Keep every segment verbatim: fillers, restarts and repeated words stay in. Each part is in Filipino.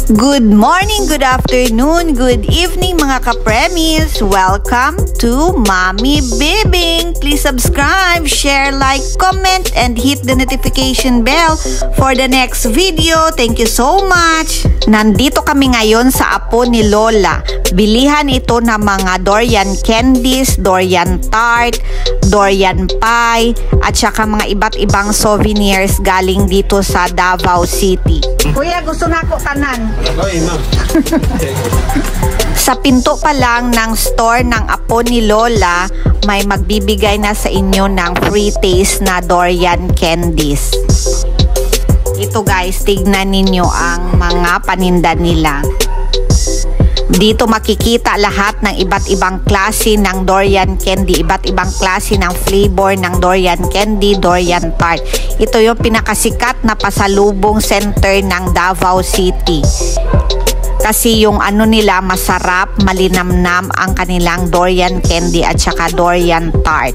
Good morning, good afternoon, good evening mga ka-premies. Welcome to Mommy Bibing. Please subscribe, share, like, comment, and hit the notification bell for the next video. Thank you so much. Nandito kami ngayon sa apo ni Lola. Bilihan ito ng mga durian candies, durian tart, durian pie, at saka mga iba't ibang souvenirs galing dito sa Davao City. Kuya, gusto na ako kanan. Sa pinto pa lang ng store ng apo ni Lola, may magbibigay na sa inyo ng free taste na durian candies. Ito guys, tignan ninyo ang mga paninda nila. Dito makikita lahat ng iba't ibang klase ng durian candy, iba't ibang klase ng flavor ng durian candy, durian tart. Ito yung pinakasikat na pasalubong center ng Davao City. Kasi yung ano nila masarap, malinamnam ang kanilang durian candy at saka durian tart.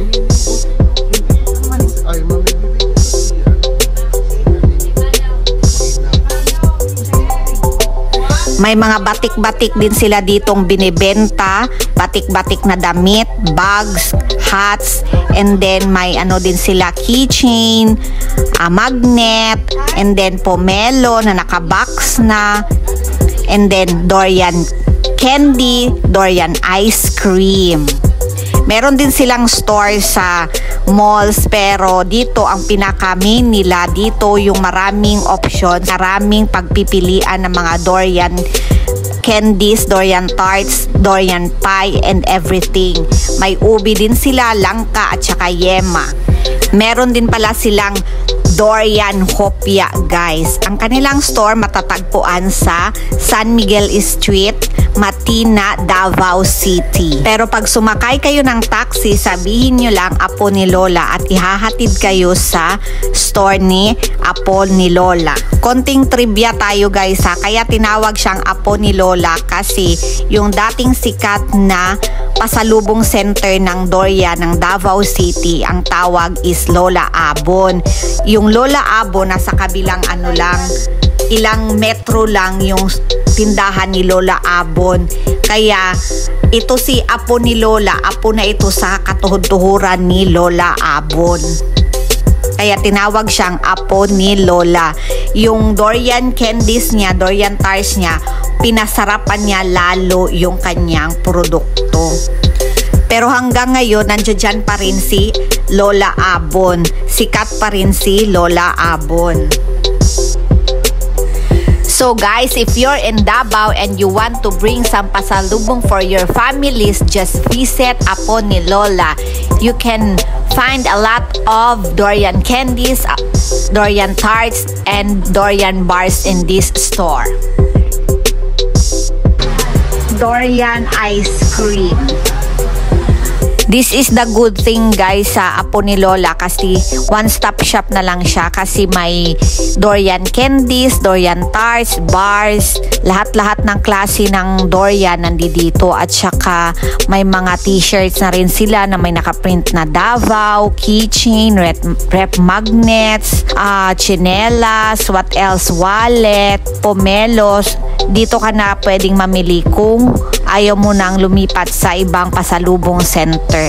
May mga batik-batik din sila ditong binibenta, batik-batik na damit, bags, hats, and then may ano din sila keychain, uh, magnet, and then pomelo na nakabox na, and then durian candy, durian ice cream. Meron din silang store sa malls, pero dito ang pinaka-main nila, dito yung maraming options, maraming pagpipilian ng mga durian candies, durian tarts, durian pie, and everything. May ubi din sila, langka, at saka yema. Meron din pala silang durian hopya guys. Ang kanilang store matatagpuan sa San Miguel Street, Matina, Davao City. Pero pag sumakay kayo ng taxi, sabihin nyo lang apo ni Lola at ihahatid kayo sa store ni apo ni Lola. Konting trivia tayo guys ha, kaya tinawag siyang apo ni Lola kasi yung dating sikat na pasalubong center ng durian ng Davao City, ang tawag is Lola Abon. Yung Lola Abon nasa kabilang ano lang, ilang metro lang yung tindahan ni Lola Abon. Kaya ito si apo ni Lola, apo na ito sa katuhod-tuhuran ni Lola Abon. Kaya tinawag siyang apo ni Lola. Yung durian candies niya, durian tarts niya, pinasarapan niya lalo yung kanyang produkto. Pero hanggang ngayon, nandiyan pa rin si Lola Abon. Sikat pa rin si Lola Abon. So guys, if you're in Davao and you want to bring some pasalubong for your families, just visit apo ni Lola. You can find a lot of durian candies, durian tarts, and durian bars in this store. Durian ice cream. This is the good thing guys sa apo ni Lola kasi one-stop shop na lang siya kasi may durian candies, durian tarts, bars, lahat-lahat ng klase ng durian nandito at saka may mga t-shirts na rin sila na may nakaprint na Davao, keychain, rep, rep magnets, uh, chinelas, what else, wallet, pomelos. Dito ka na pwedeng mamili kung ayaw mo nang lumipat sa ibang pasalubong center.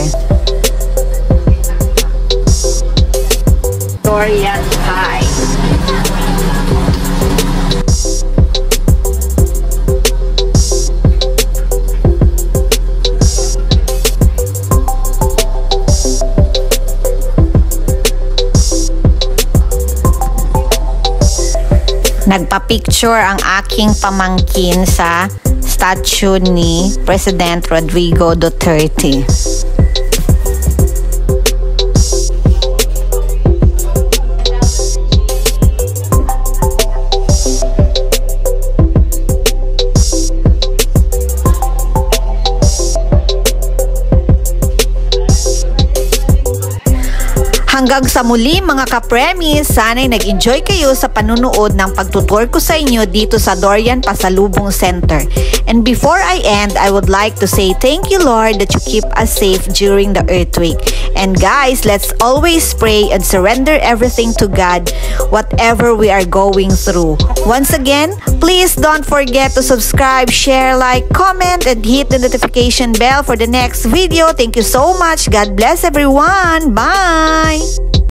Durian pie. Nagpa-picture ang aking pamangkin sa statue ni President Rodrigo Duterte. Hanggang sa muli mga ka-premies, sana'y nag-enjoy kayo sa panunood ng pagtutur ko sa inyo dito sa Dorian Pasalubong Center. And before I end, I would like to say thank you Lord that you keep us safe during the earthquake. And guys, let's always pray and surrender everything to God, whatever we are going through. Once again, please don't forget to subscribe, share, like, comment, and hit the notification bell for the next video. Thank you so much. God bless everyone. Bye!